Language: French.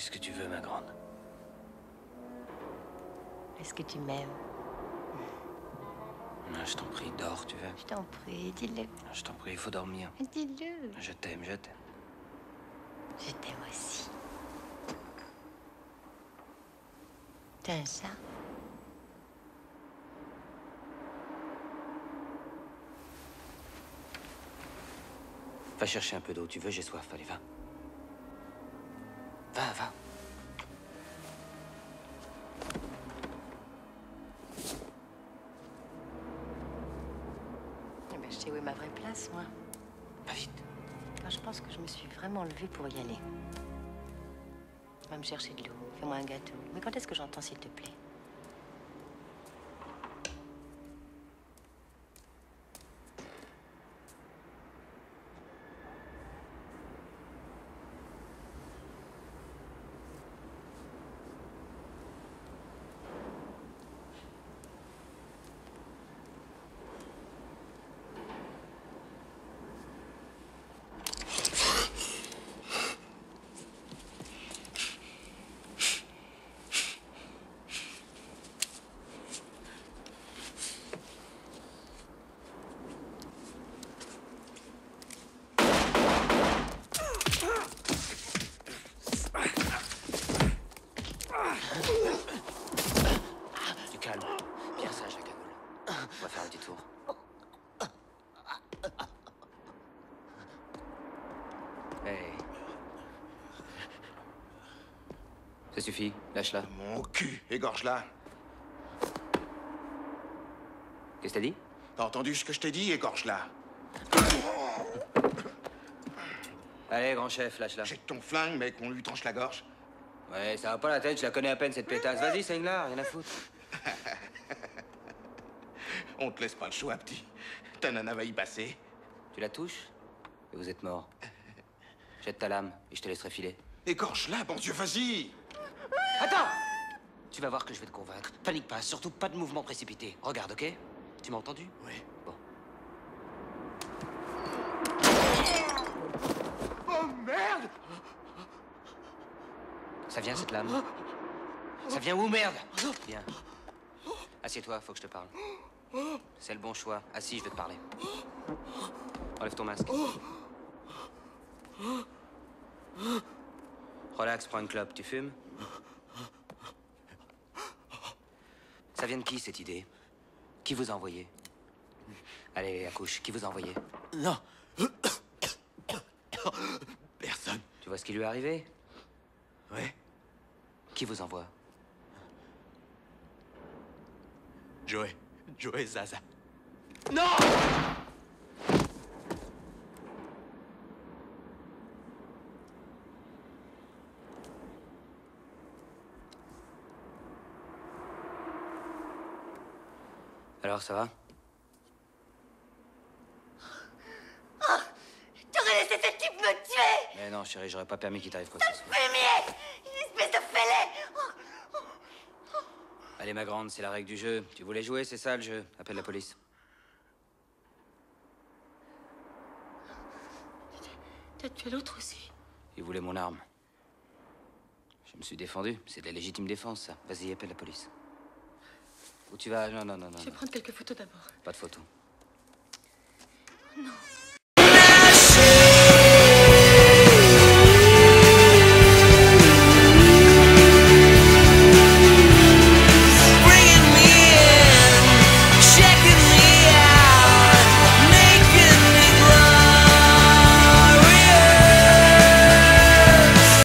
Qu'est-ce que tu veux, ma grande? Est-ce que tu m'aimes? Je t'en prie, dors, tu veux? Je t'en prie, dis-le. Je t'en prie, il faut dormir. Dis-le. Je t'aime, je t'aime. Je t'aime aussi. T'as un chat? Va chercher un peu d'eau, tu veux? J'ai soif, allez, va. Va. Eh ben, je sais où est ma vraie place, moi. Va vite. Quand je pense que je me suis vraiment levée pour y aller. Va me chercher de l'eau, fais-moi un gâteau. Mais quand est-ce que j'entends, s'il te plaît? Du calme. Bien sage, la cagoule. On va faire un petit tour. Hey. Ça suffit, lâche-la. Mon cul, égorge-la. Qu'est-ce que t'as dit? T'as entendu ce que je t'ai dit? Égorge-la. Allez, grand chef, lâche-la. Jette ton flingue, mec, on lui tranche la gorge. Ouais, ça va pas la tête, je la connais à peine, cette pétasse. Vas-y, saigne-la, rien à foutre. On te laisse pas le choix, petit. Ta nana va y passer. Tu la touches et vous êtes mort. Jette ta lame et je te laisserai filer. Égorge-la, bon Dieu, vas-y. Attends! Tu vas voir que je vais te convaincre. Panique pas, surtout pas de mouvement précipité. Regarde, ok? Tu m'as entendu? Oui. Bon. Oh, merde! Ça vient, cette lame? Ça vient où, merde? Viens. Assieds-toi, faut que je te parle. C'est le bon choix. Assis, je vais te parler. Enlève ton masque. Relax, prends une clope. Tu fumes? Ça vient de qui, cette idée? Qui vous a envoyé? Allez, accouche. Qui vous a envoyé? Non. Personne. Tu vois ce qui lui est arrivé? Ouais. Qui vous envoie? Joey Zaza. Non! Alors, ça va? T'aurais laissé cette type me tuer! Mais non, chérie, j'aurais pas permis qu'il t'arrive quoi que ce soit. Fumier! Une espèce de fêlé! Allez, ma grande, c'est la règle du jeu. Tu voulais jouer, c'est ça le jeu. Appelle la police. T'as tué l'autre aussi. Il voulait mon arme. Je me suis défendu. C'est de la légitime défense, ça. Vas-y, appelle la police. Où tu vas? Non. Je vais prendre quelques photos d'abord. Pas de photos. Non.